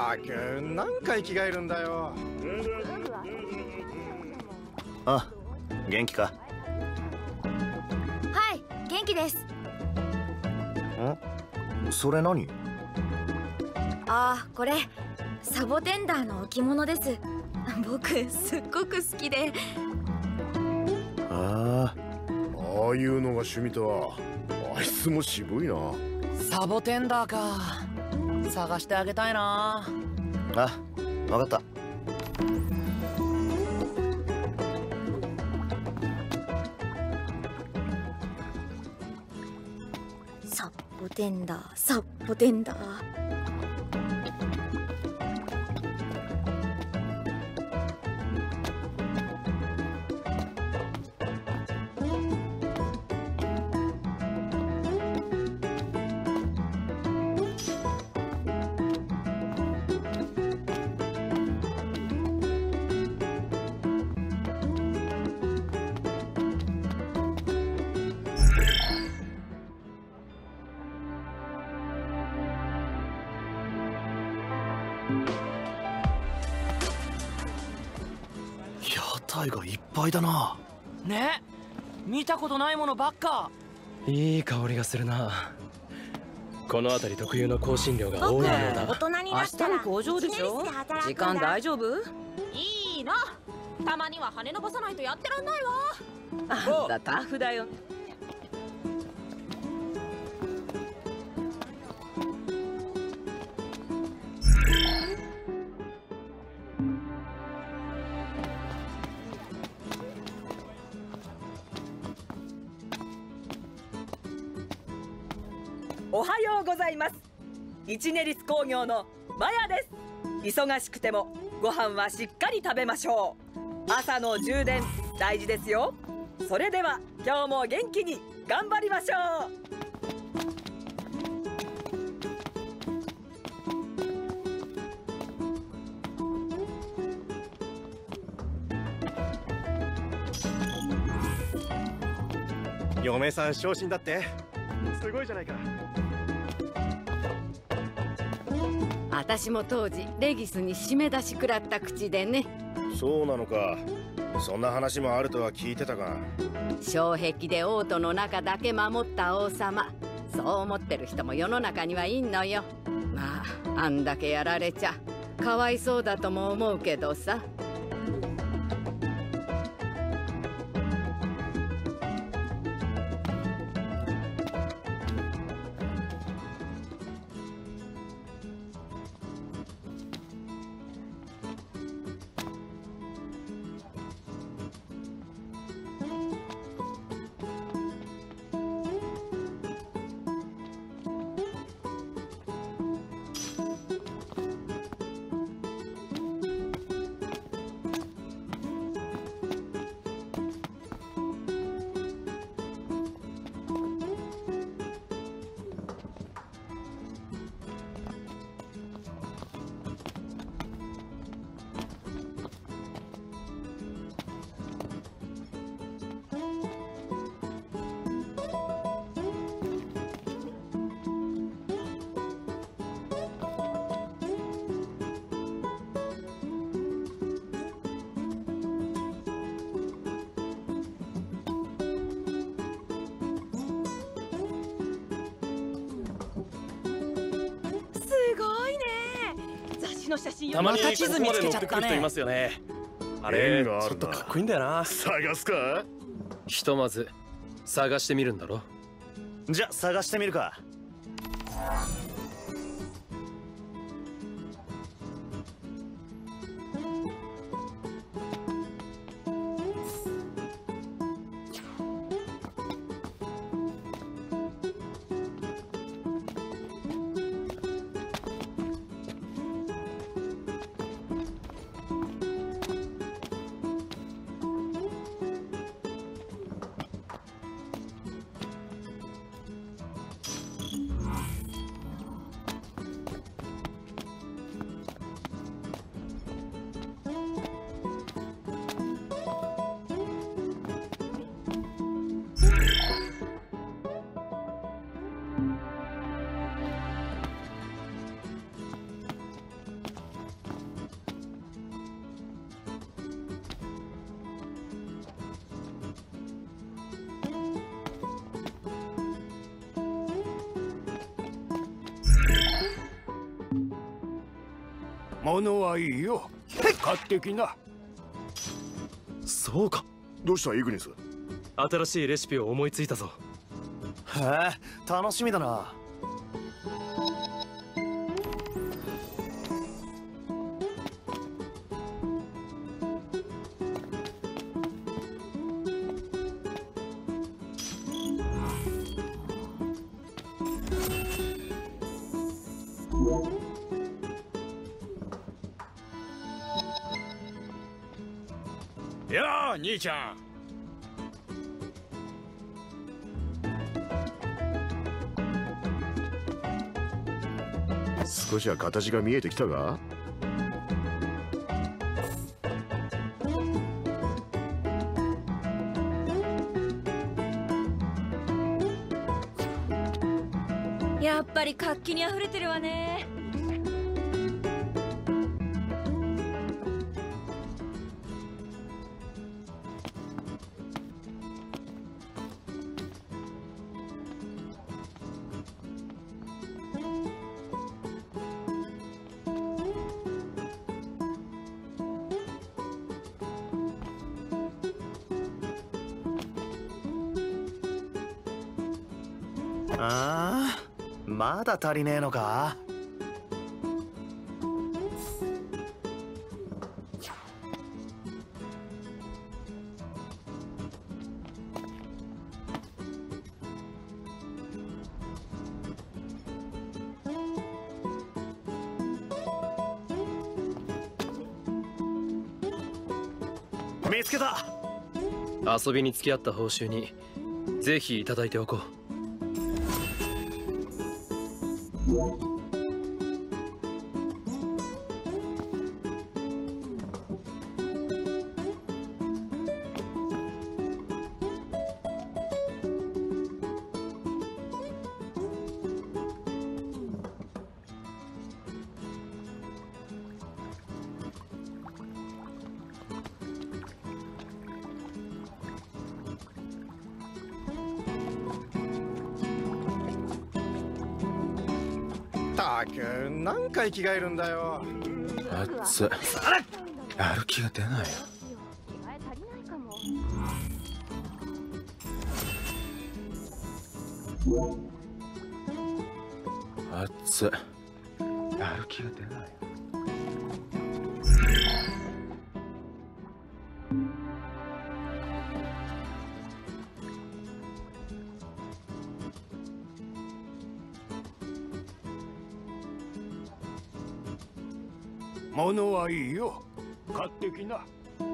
ったく何回着替えるんだよ。 あ、元気か？ はい、元気です。 それ何？ ああ、これサボテンダーの置物です。僕すっごく好きで。 ああいうのが趣味とは。あいつも渋いな。 サボテンダーか。探してあげたいな。 あ、わかった。 サボテンダー、サボテンダー。 屋台がいっぱいだな。 ね、見たことないものばっか。 いい香りがするな。この辺り特有の香辛料が多いようだ。 大人になったら明日の工場でしょ。時間大丈夫？ いいな。たまには羽伸ばさないとやってらんないわ。 あんたタフだよ。おはようございます。一ネリス工業のマヤです。忙しくてもご飯はしっかり食べましょう。朝の充電大事ですよ。それでは今日も元気に頑張りましょう。 嫁さん昇進だって。すごいじゃないか。 私も当時レギスに締め出し食らった口でね。 そうなのか。そんな話もあるとは聞いてたが。 障壁で王都の中だけ守った王様、そう思ってる人も世の中にはいんのよ。まああんだけやられちゃかわいそうだとも思うけどさ。 の写真たまにこ地図こまで見つけちゃったね乗ってくる人いますよね。あれちょっとかっこいいんだよな。 探すか？ ひとまず探してみるんだろ。 じゃあ探してみるか。 物はいいよ。買ってきな。 そうか。 どうしたイグニス？ 新しいレシピを思いついたぞ。 へえ、楽しみだな。 やあ兄ちゃん。 少しは形が見えてきたが。 やっぱり活気にあふれてるわね。 ああ、まだ足りねえのか。見つけた。 遊びに付き合った報酬にぜひいただいておこう。 たく何回着替えるんだよ。 暑っ。やる気が出ないよ。暑っ。やる気が出ないよ。 物はいいよ。買ってきな。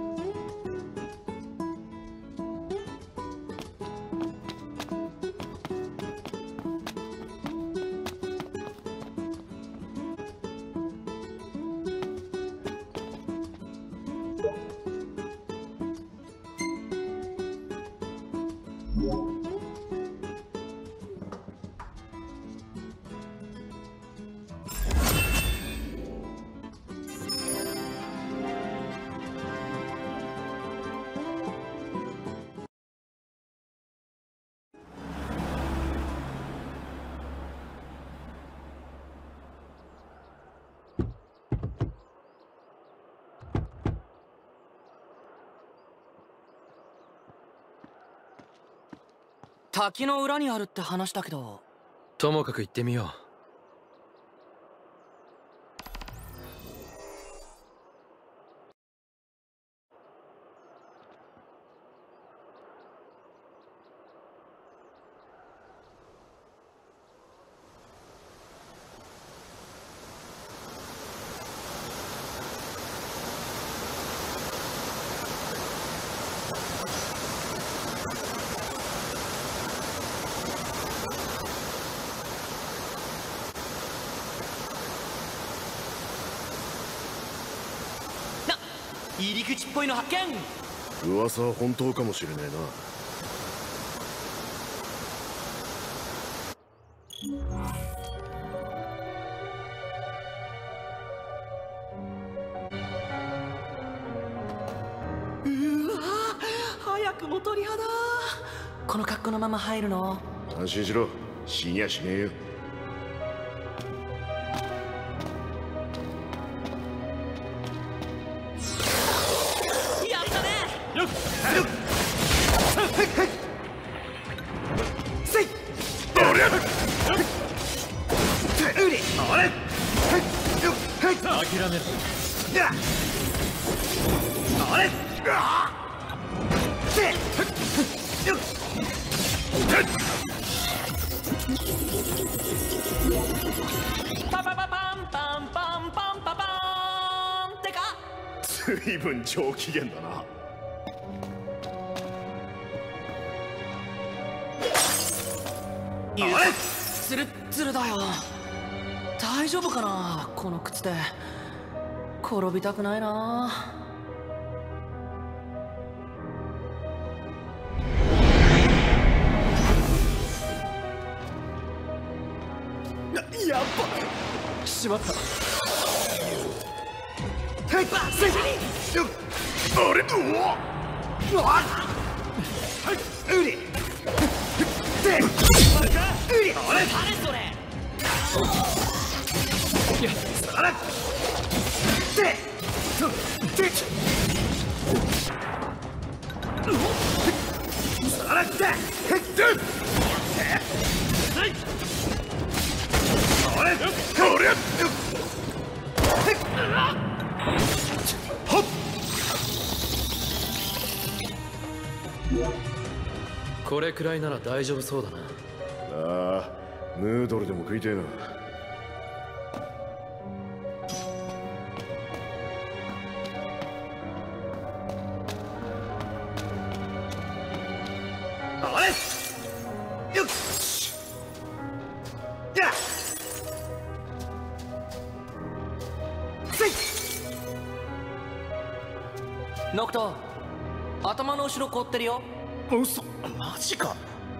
滝の裏にあるって話だけど。 ともかく行ってみよ入り口っぽいの発見。 噂は本当かもしれねえな。 早くも鳥肌。この格好のまま入るの？ 安心しろ、死にやしねえよ。 諦める。 パパパパンパンパンパンパパーンってか。 随分上機嫌だな。 ツルッツルだよ。大丈夫かなこの靴で。転びたくないな。 やっぱしまった。 あれこれくらいなら大丈夫そうだな。 ああ、ヌードルでも食いてえな。 ノクト、頭の後ろ凍ってるよ。 嘘、マジか。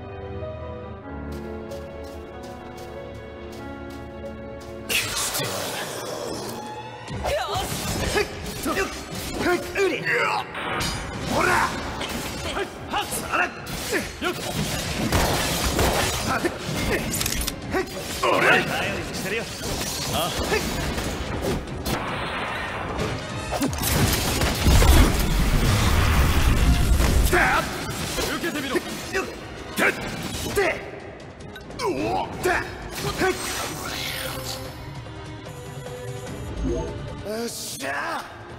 受けてみろ。 よっしゃ。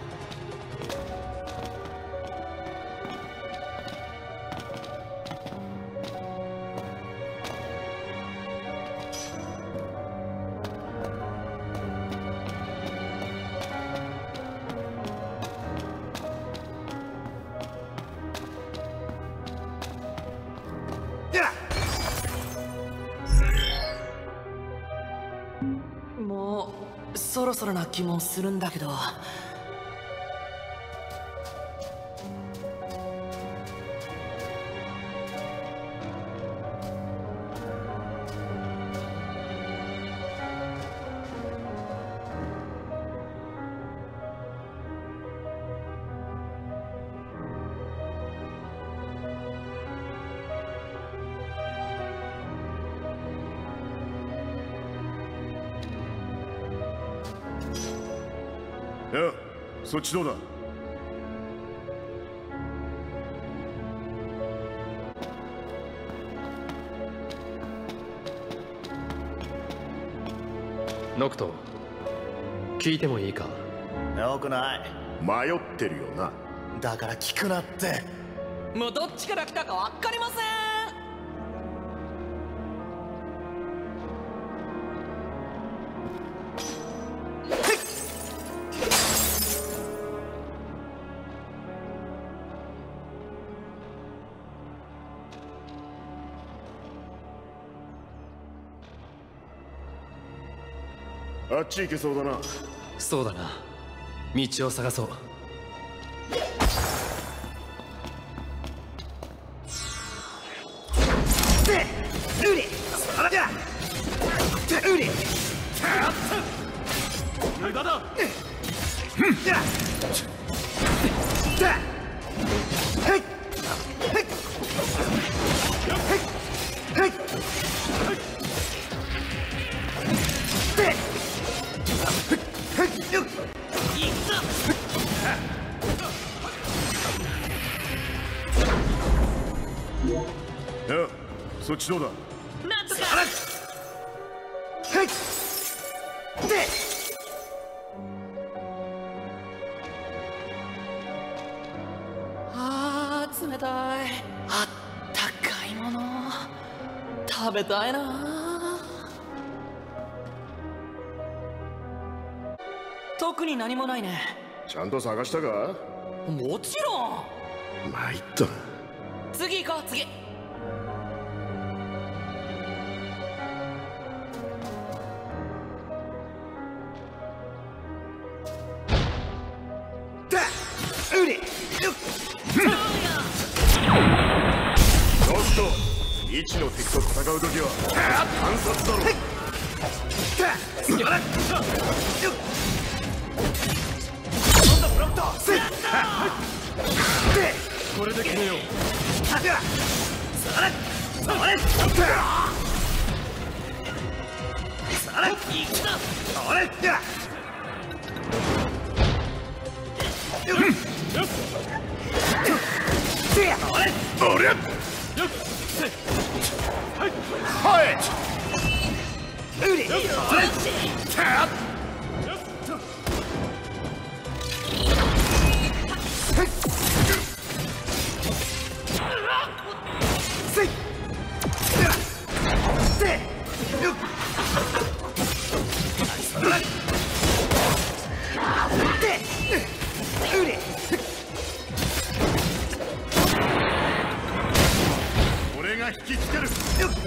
もうそろそろな気もするんだけど。 いや、そっちどうだ。 ノクト、聞いてもいいか。 よくない。 迷ってるよな。 だから聞くなって。 もうどっちから来たか分かりません。 あっち行けそうだな。 そうだな。道を探そう。 無駄だ。 そっちどうだ。 なんとか。あー冷たい。あったかいもの食べたいな。特に何もないね。 ちゃんと探したか。 もちろん。 参ったな。 次行こう。次。 ちょっと未知の敵と戦う時は観察だろ。 これで決めよう。 俺が引きつける。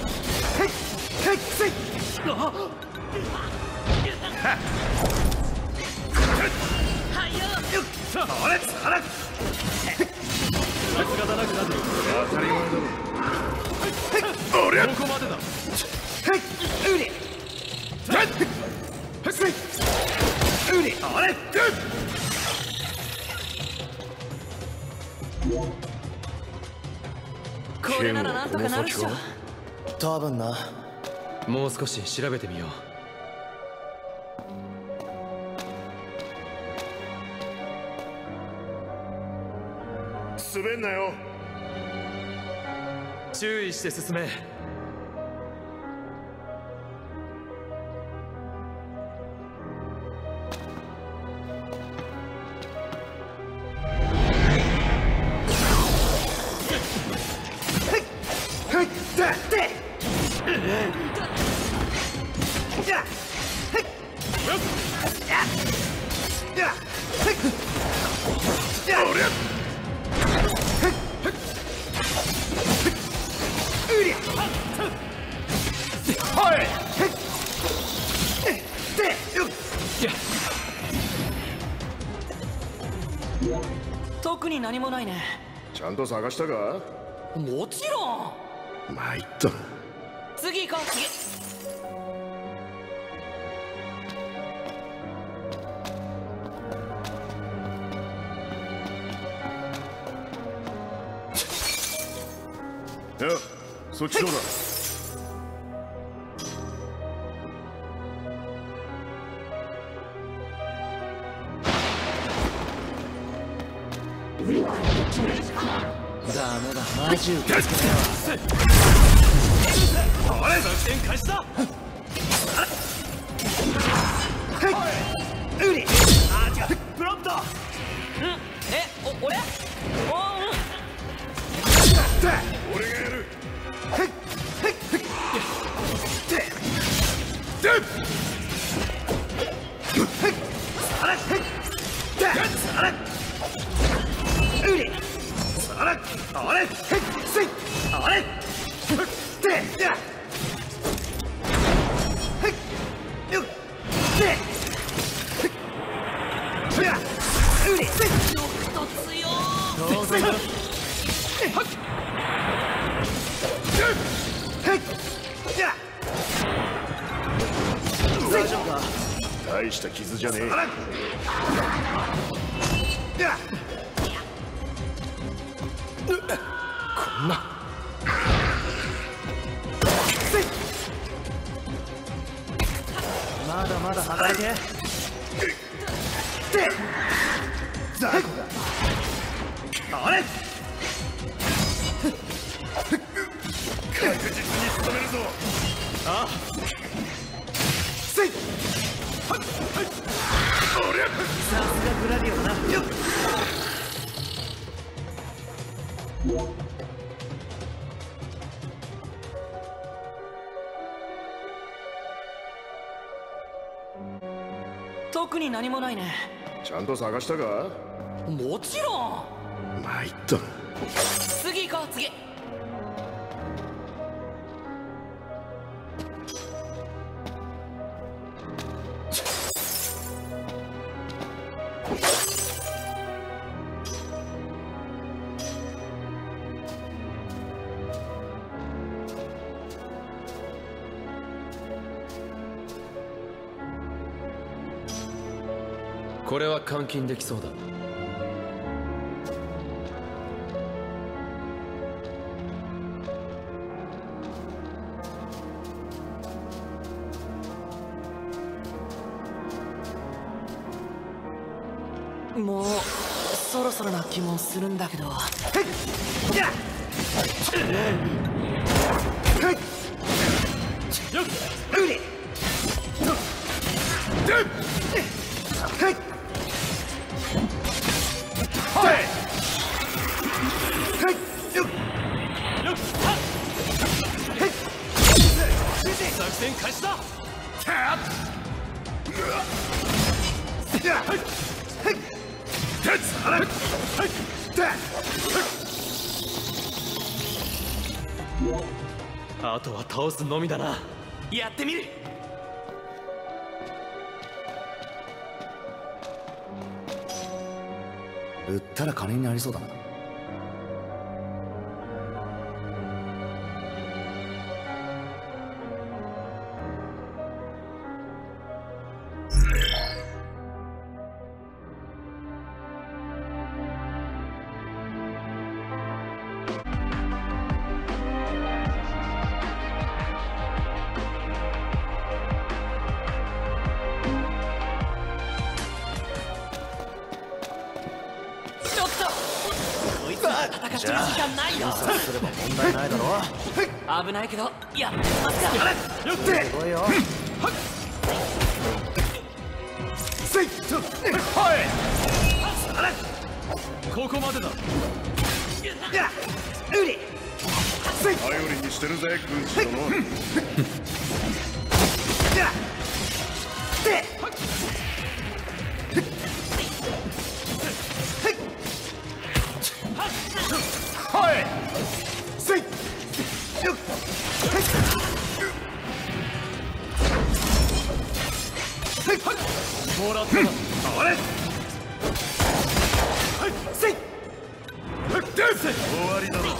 さすがだなくなってる。 当たり前だろ。俺ここまでだ。 これならなんとかなるっしょ。 多分な。もう少し調べてみよう。 滑んなよ。 注意して進め。 特に何もないね。 ちゃんと探したか。 もちろん。 参ったな。 次行こう。次。 いや、そっちどうだ。 ダメだ、マジ受け付けないわ。 作戦開始だ。プロント。 俺？ 俺がやる。 大丈夫か。 大した傷じゃねえ。 こんな。まだまだ働いて。ザコだ。あれ。確実ああせい。 おりゃ、さすがグラディオだな。よっ。 特に何もないね。 ちゃんと探したか？ もちろん。 参ったな。 次行こう、次。 これは監禁できそうだ。 もうそろそろな気もするんだけど。 作戦開始だ。あとは倒すのみだな。 やってみる。 売ったら金になりそうだな。 戦ってる時間ないよ。 すれば問題ないだろ。 危ないけどやってますか。 よってすごいよ。 せい。 ここまでだ。 頼りにしてるぜ、軍師殿。 もらったな。 終わりだろ。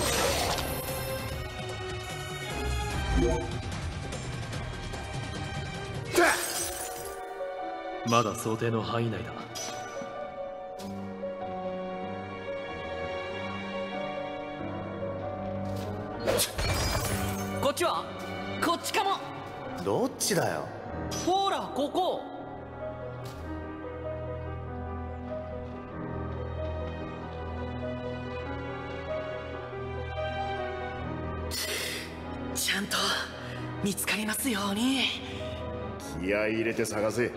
まだ想定の範囲内だ。 こっちはこっちかも。 どっちだよ。 ほらここ。ちゃんと見つかりますように。 気合い入れて探せ。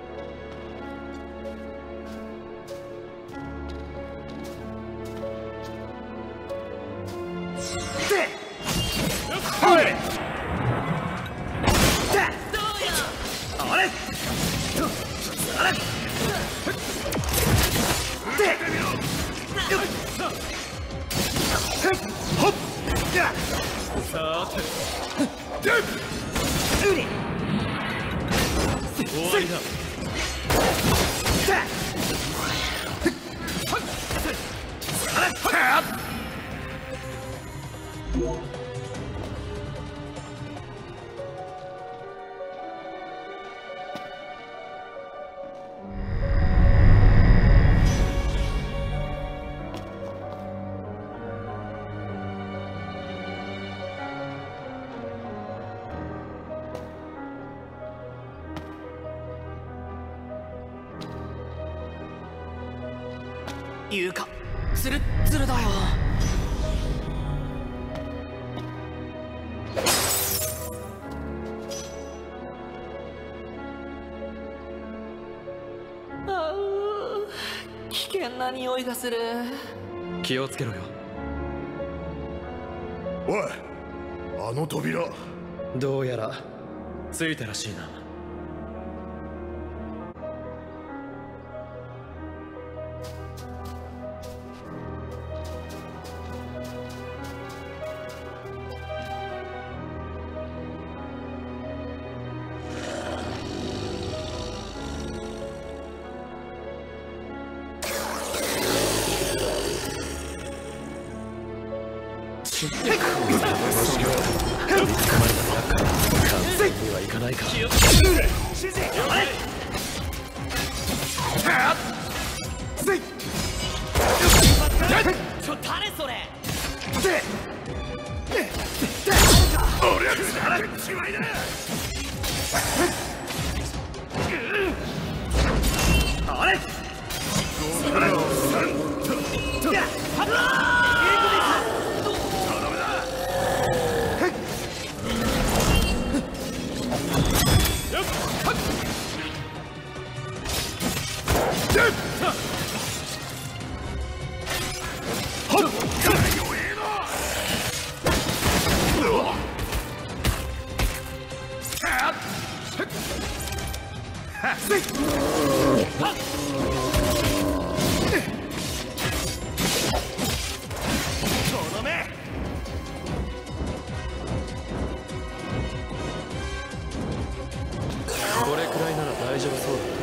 終わりだ。 いうかツルッツルだよ。 険な匂いがする。 気をつけろよ。 おい、あの扉。 どうやらついたらしいな。はいかないか。 誰それ。 俺はくだらちまいだ。あれ。 これくらいなら大丈夫そうだ。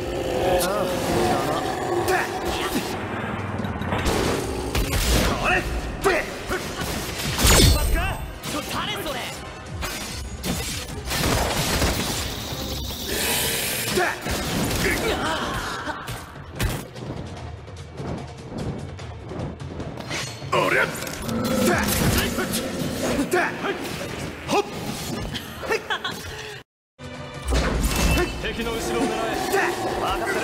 誰それ。 敵の後ろを狙え。分かってる。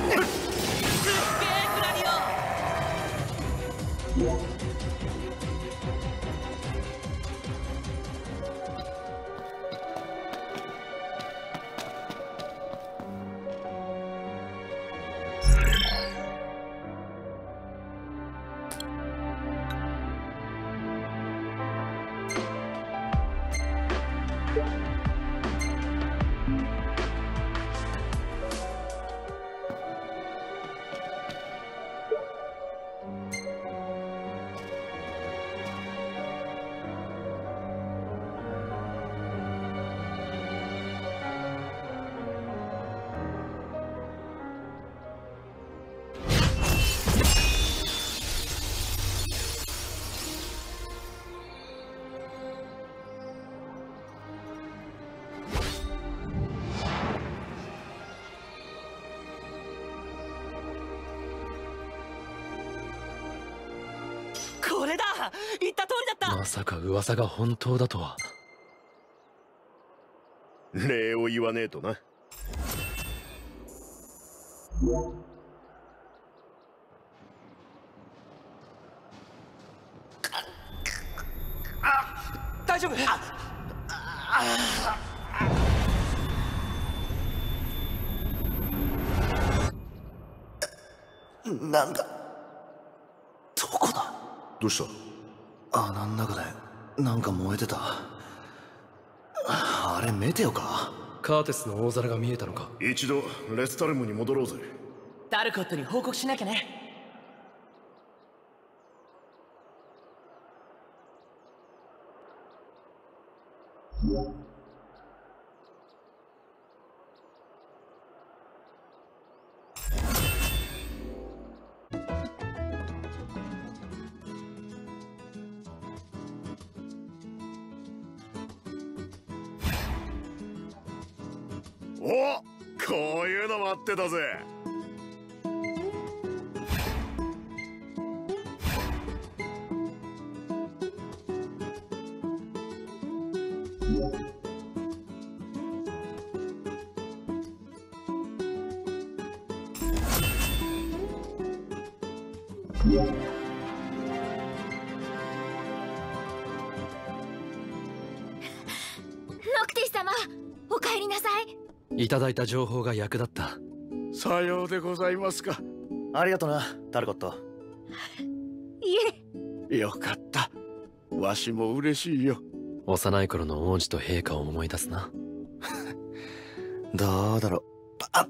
これだ。言った通りだった。 まさか噂が本当だとは。 礼を言わねえとな。 大丈夫。なんだ。どこだ。 どうした。 穴の中でなんか燃えてた。あれメテオか。 カーテスの大皿が見えたのか。 一度レスタルムに戻ろうぜ。 タルコットに報告しなきゃね。 お、こういうの待ってたぜ。 ノクティス様、お帰りなさい。 いただいた情報が役立った。 さようでございますか。 ありがとなタルコット。 いえ。 よかった。わしも嬉しいよ。 幼い頃の王子と陛下を思い出すな。 どうだろう。あっ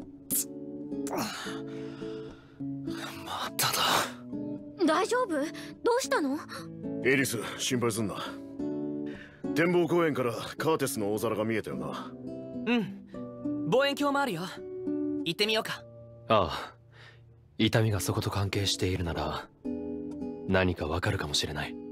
まただ。 大丈夫？どうしたの？ エリス、心配すんな。展望公園からカーテスの大皿が見えたよな。 うん。望遠鏡もあるよ。行ってみようか。 ああ、痛みがそこと関係しているなら何かわかるかもしれない。